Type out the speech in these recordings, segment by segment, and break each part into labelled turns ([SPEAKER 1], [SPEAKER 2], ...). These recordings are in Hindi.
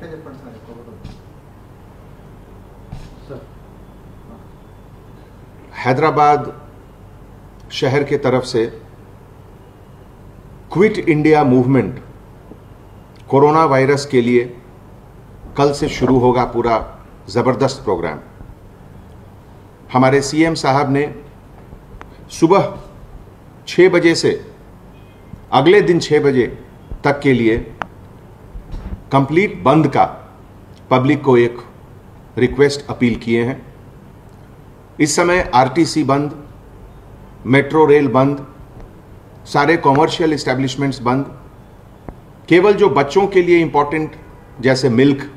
[SPEAKER 1] చెప్పండి సార్ ఎక్కువ सर।
[SPEAKER 2] हैदराबाद शहर के तरफ से quit India movement corona virus के लिए कल से शुरू होगा पूरा ज़बरदस्त प्रोग्राम। हमारे सीएम साहब ने सुबह 6 बजे से अगले दिन 6 बजे तक के लिए कंप्लीट बंद का पब्लिक को एक रिक्वेस्ट अपील किए हैं। इस समय आरटीसी बंद, मेट्रो रेल बंद, सारे कॉमर्शियल इस्टेब्लिशमेंट्स बंद। केवल जो बच्चों के लिए इंपॉर्टेंट जैसे मिल्क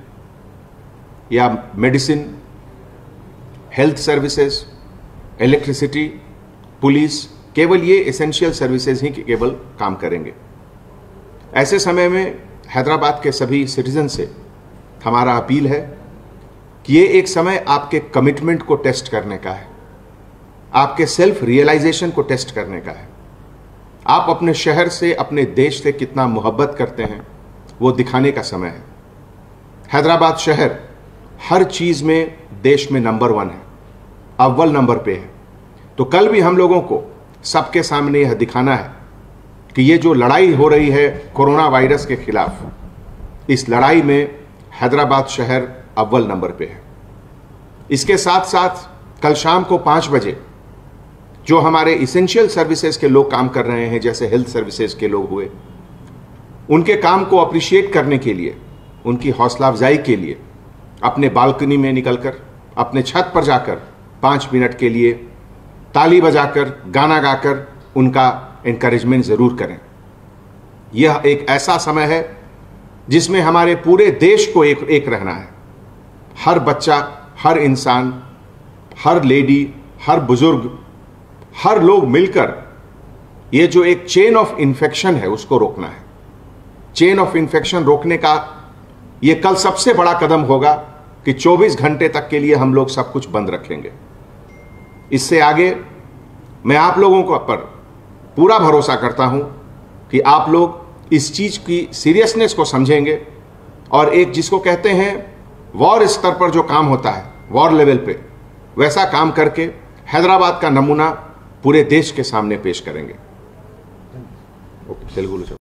[SPEAKER 2] या medicine, health services, electricity, police, केवल ये एसेंशियल सर्विसेज ही केवल काम करेंगे। ऐसे समय में हैदराबाद के सभी सिटीजन से हमारा अपील है कि ये एक समय आपके कमिटमेंट को टेस्ट करने का है, आपके सेल्फ रियलाइजेशन को टेस्ट करने का है। आप अपने शहर से, अपने देश से कितना मोहब्बत करते हैं वो दिखाने का समय है। हैदराबाद शहर हर चीज में देश में नंबर 1 है, अव्वल नंबर पे है। तो कल भी हम लोगों को सबके सामने यह दिखाना है कि ये जो लड़ाई हो रही है कोरोना वायरस के खिलाफ, इस लड़ाई में हैदराबाद शहर अव्वल नंबर पे है। इसके साथ साथ कल शाम को 5 बजे जो हमारे इसेंशियल सर्विसेज के लोग काम कर रहे हैं, जैसे हेल्थ सर्विसेज के लोग हुए, उनके काम को अप्रिशिएट करने के लिए, उनकी हौसला अफजाई के लिए अपने बालकनी में निकलकर, अपने छत पर जाकर 5 मिनट के लिए ताली बजाकर, गाना गाकर उनका एनकरेजमेंट जरूर करें। यह एक ऐसा समय है जिसमें हमारे पूरे देश को एक रहना है। हर बच्चा, हर इंसान, हर लेडी, हर बुजुर्ग, हर लोग मिलकर ये जो एक चेन ऑफ इन्फेक्शन है उसको रोकना है। चेन ऑफ इन्फेक्शन रोकने का ये कल सबसे बड़ा कदम होगा कि 24 घंटे तक के लिए हम लोग सब कुछ बंद रखेंगे। इससे आगे मैं आप लोगों को पर पूरा भरोसा करता हूं कि आप लोग इस चीज की सीरियसनेस को समझेंगे और एक जिसको कहते हैं वॉर स्तर पर जो काम होता है, वॉर लेवल पे, वैसा काम करके हैदराबाद का नमूना पूरे देश के सामने पेश करेंगे। तेलुगु